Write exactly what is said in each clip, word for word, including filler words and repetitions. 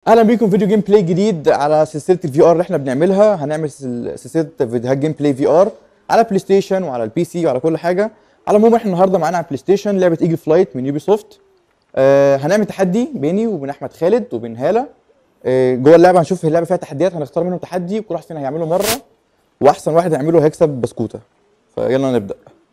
اهلا بيكم فيديو جيم بلاي جديد على سلسله الفي ار اللي احنا بنعملها. هنعمل سل- سلسله فيديوهات جيم بلاي في ار على بلاي ستيشن وعلى البي سي وعلى كل حاجه. على العموم احنا النهارده معانا على البلاي ستيشن لعبه ايجل فلايت من يوبي سوفت. آه هنعمل تحدي بيني وبين احمد خالد وبين هاله. آه جوه اللعبه هنشوف اللعبه فيها تحديات، هنختار منهم تحدي وكل واحد فينا هيعمله مره، واحسن واحد هيعمله هيكسب بسكوته. فيلا نبدا.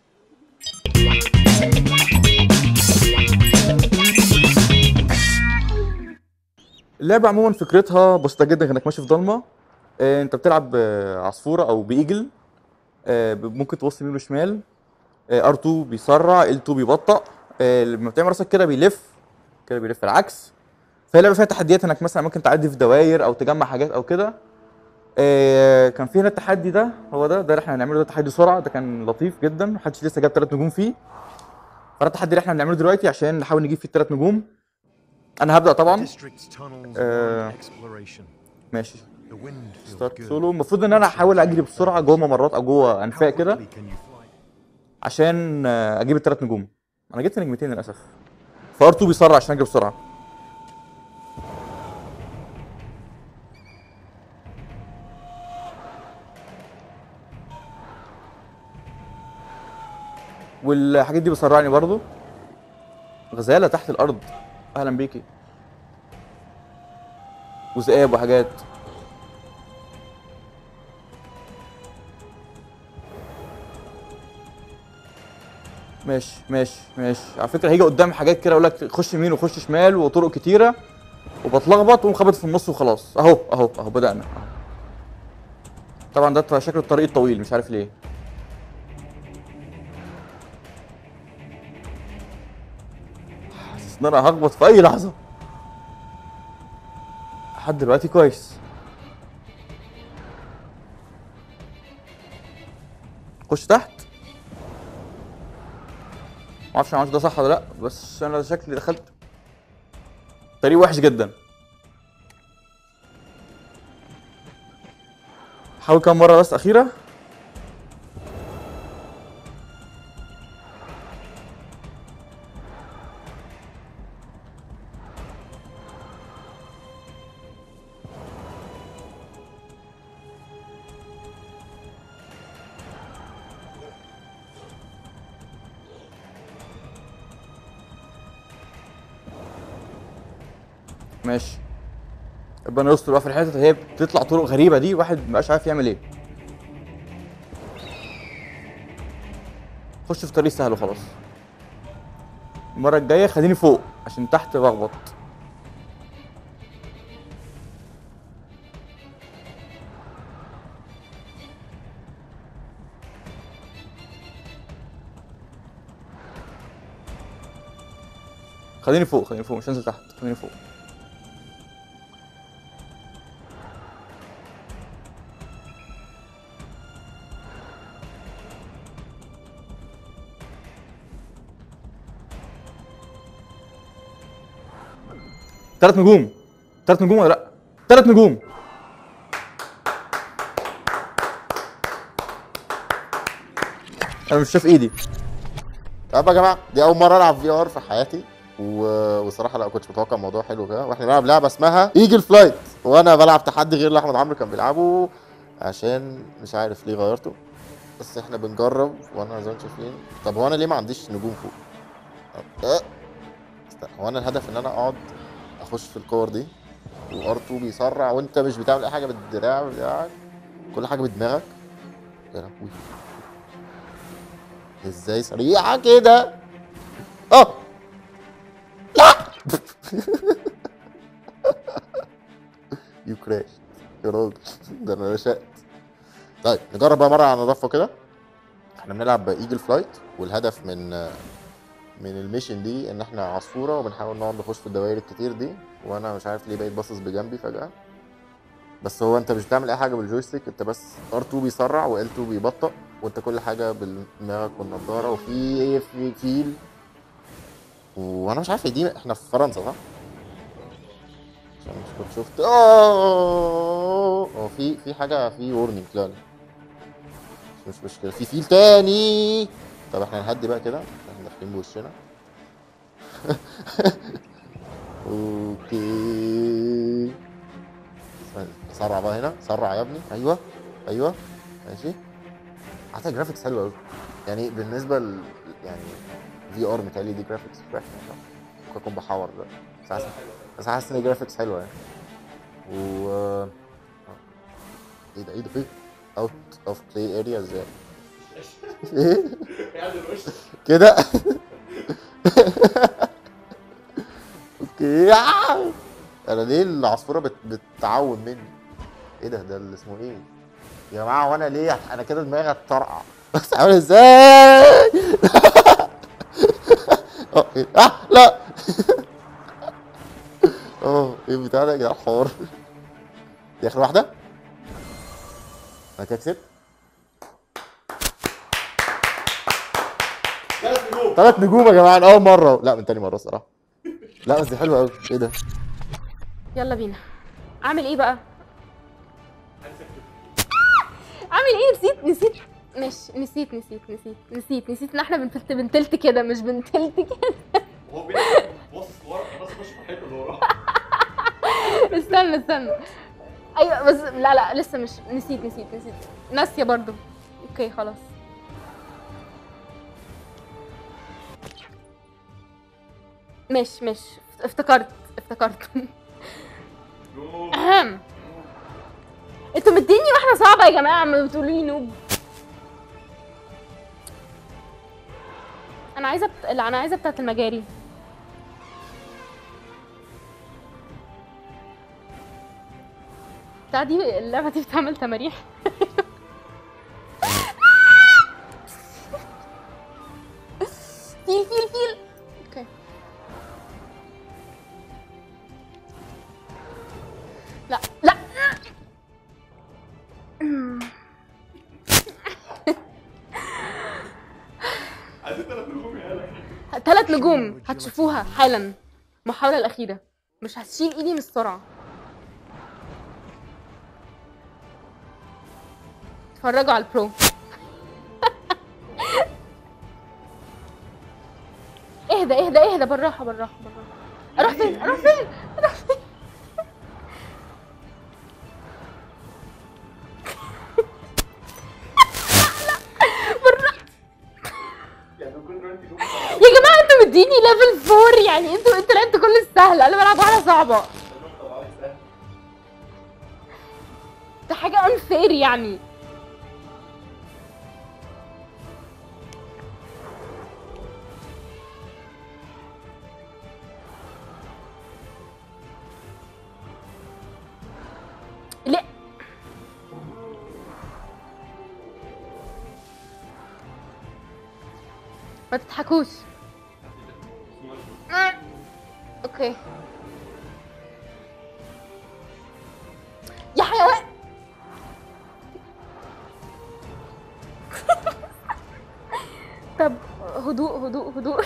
اللعبه عموما فكرتها بسيطه جدا، انك ماشي في ضلمه. آه انت بتلعب بعصفوره او بايجل. آه، ممكن تبص يمين وشمال. ار اتنين بيسرع، ال اتنين بيبطأ. آه، لما بتعمل راسك كده بيلف، كده بيلف العكس. فهي لعبه فيها تحديات، انك مثلا ممكن تعدي في دوائر او تجمع حاجات او كده. آه، كان في هنا التحدي ده، هو ده ده اللي احنا هنعمله، ده تحدي سرعه، ده كان لطيف جدا، محدش لسه جاب ثلاث نجوم فيه. فده التحدي اللي احنا هنعمله دلوقتي عشان نحاول نجيب فيه الثلاث نجوم. انا هبدأ طبعا. آه، ماشي. ستارت سولو. المفروض ان انا احاول اجري بسرعه جوه ممرات او جوه انفاق كده عشان آه، اجيب الثلاث نجوم. انا جبت نجمتين للاسف. فار اتنين بيسرع عشان اجري بسرعه. والحاجات دي بتسرعني برضو. غزاله تحت الارض، اهلا بيكي. وذئاب وحاجات. ماشي ماشي ماشي. على فكره هيجي قدام حاجات كده يقول لك خش يمين وخش شمال وطرق كتيره، وبتلخبط واقوم خابط في النص وخلاص. اهو اهو اهو بدأنا اهو. طبعا ده شكل الطريق الطويل، مش عارف ليه. حاسس ان انا هخبط في اي لحظه. لحد دلوقتي كويس. خش تحت. معرفش انا عملت ده صح ولا لا، بس انا شكلي دخلت طريق وحش جدا. حاول كام مره بس اخيره. ماشي. ربنا يستر بقى في الحتت اللي هي بتطلع طرق غريبه دي، واحد مبقاش عارف يعمل ايه. خش في طريق سهل وخلاص. المره الجايه خليني فوق عشان تحت بخبط. خليني فوق خليني فوق، مش هنزل تحت، خليني فوق. ثلاث نجوم. ثلاث نجوم ولا لا؟ ثلاث نجوم. انا مش شايف ايدي. طب يا جماعه، دي اول مره العب في ار في حياتي و... وصراحه لا كنتش متوقع الموضوع حلو كده، واحنا بنلعب لعبه اسمها ايجل فلايت، وانا بلعب تحدي غير اللي احمد عمرو كان بيلعبه، عشان مش عارف ليه غيرته، بس احنا بنجرب. وانا زي ما انتم شايفين، طب هو انا ليه ما عنديش نجوم فوق؟ أه. استنى، هو انا الهدف ان انا اقعد اخش في الكور دي، وار اتنين بيسرع وانت مش بتعمل اي حاجه بالدراع بتاعك، كل حاجه بدماغك. يا لهوي، ازاي سريعه كده؟ اه لا يو كراش يا راجل، ده انا رشقت. طيب نجرب بقى مره على نظافه كده. احنا بنلعب ايجل فلايت، والهدف من من الميشن دي ان احنا عصفوره وبنحاول نقعد نخش في الدوائر الكتير دي، وانا مش عارف ليه بقيت باصص بجنبي فجاه. بس هو انت مش بتعمل اي حاجه بالجويستيك، انت بس ار اتنين بيسرع و ال اتنين بيبطأ، وانت كل حاجه بدماغك والنضاره، وفي في فيل. وانا مش عارف دي احنا في فرنسا صح؟ عشان مش كنت شفت. اوه هو في في حاجه في وورنينج، لا لا مش مش مشكله، في فيل تاني. طب احنا نهدي بقى كده، احنا داخلين بوشنا. اوكي سرع بقى هنا، سرع يا ابني. ايوه ايوه ماشي. حتى جرافيكس حلوه قوي يعني بالنسبه ل يعني في ار متهيألي دي جرافيكس مش وحشه. ممكن اكون بحور دلوقتي بس حاسس بس حاسس ان جرافيكس حلوه يعني. و ايه ده ايه ده فين؟ اوت اوف بلاي اريا ازاي؟ ايه؟ كده اوكي. انا ليه العصفوره بت... بتعوم مني؟ ايه ده ده اللي اسمه ايه؟ يا جماعه وانا ليه انا كده دماغي هتطرقع بس عامل ازاي؟ اه إيه؟ اه لا اه ايه البتاع ده يا جدعان الحوار؟ دي اخر واحده؟ انا كده كسبت؟ ثلاث نجوم. ثلاث نجوم يا جماعه اول مره. لا من تاني مره الصراحه. لا بس دي حلوه قوي. ايه ده؟ يلا بينا. اعمل ايه بقى؟ اعمل ايه؟ نسيت نسيت ماشي نسيت نسيت نسيت نسيت نسيت ان احنا بنتلت بنتلت كده مش بنتلت كده. وهو بيلعب بص ورا بس مش في الحته اللي وراه. استنى استنى. ايوه بس لا لا لسه مش نسيت نسيت نسيت ناسيه برضو. اوكي خلاص. مش مش افتكرت افتكرت. اهم انتوا مديني واحده صعبه يا جماعه ما بتقولوا لي نوب. انا عايزه بت... لا انا عايزه بتاعه المجاري. بتاع دي اللعبه دي بتعمل تماريح. فيل فيل فيل. اوكي لا لا. عايزين ثلاث نجوم يا هلا. ثلاث نجوم هتشوفوها حالا. المحاولة الأخيرة مش هتشيل إيدي من السرعة. اتفرجوا على البرو. اهدى اهدى اهدى بالراحة بالراحة بالراحة. أروح فين؟ أروح فين؟ أروح فين؟ يا جماعه انتوا مديني ليفل فور يعني انتوا انتوا لعبتوا كل السهل. انا بلعب واحده صعبه. ده حاجه unfair يعني. ليه ما تضحكوش. اوكي يا حيوان. طب هدوء هدوء هدوء.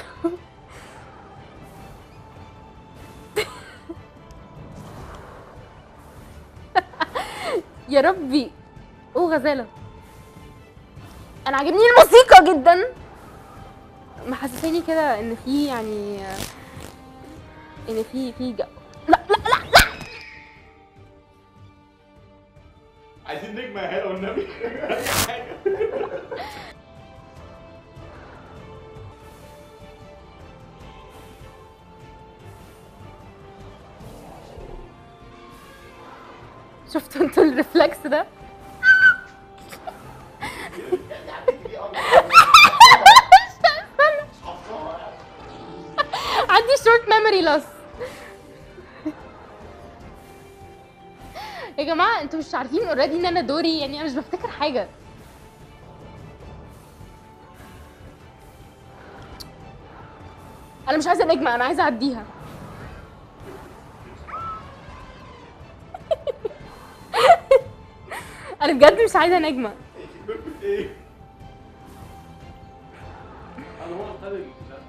يا ربي. اوه غزاله. انا عاجبني الموسيقى جدا محسساني كده ان في يعني ان في في جو. لا لا لا لا. عايزين نجمه يا هلا والنبي. شفتوا انتوا الريفلكس ده؟ عندي شورت ميموري لوس. يا جماعه انتوا مش عارفين اوريدي ان انا دوري يعني انا مش بفتكر حاجه. انا مش عايزه نجمه انا عايزه اعديها. انا بجد مش عايزه نجمه. ايه؟ انا هو الخالد.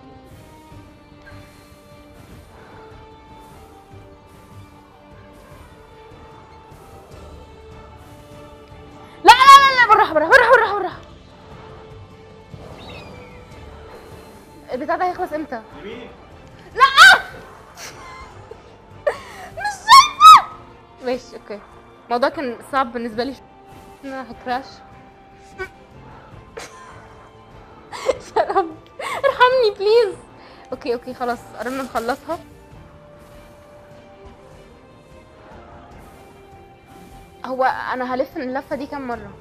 لا لا لا لا بالراحه بالراحه بالراحه بالراحه بالراحه. البتاع ده هيخلص امتى؟ يمين. لا مش شايفه. ماشي اوكي الموضوع كان صعب بالنسبه لي. انا هكراش. شرب ارحمني بليز. اوكي اوكي خلاص قربنا نخلصها. هو انا هلف اللفه دي كام مره؟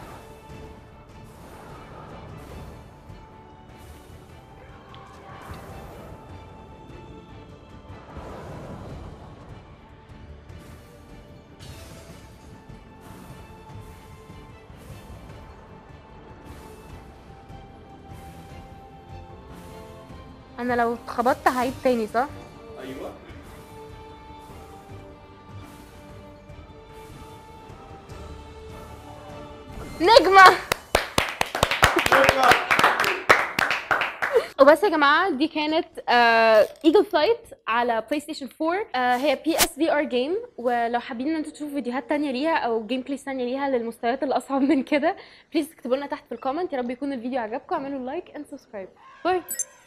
انا لو اتخبطت هعيد تاني صح؟ ايوه. نجمة. وبس يا جماعة دي كانت ايجل فلايت على بلاي ستيشن فور. آه هي بي اس في ار جيم، ولو حابين ان انتوا تشوفوا فيديوهات تانية ليها او جيم بلايز تانية ليها للمستويات اللي اصعب من كده بليز اكتبوا لنا تحت في الكومنت. يا رب يكون الفيديو عجبكم، اعملوا لايك اند سبسكرايب. باي.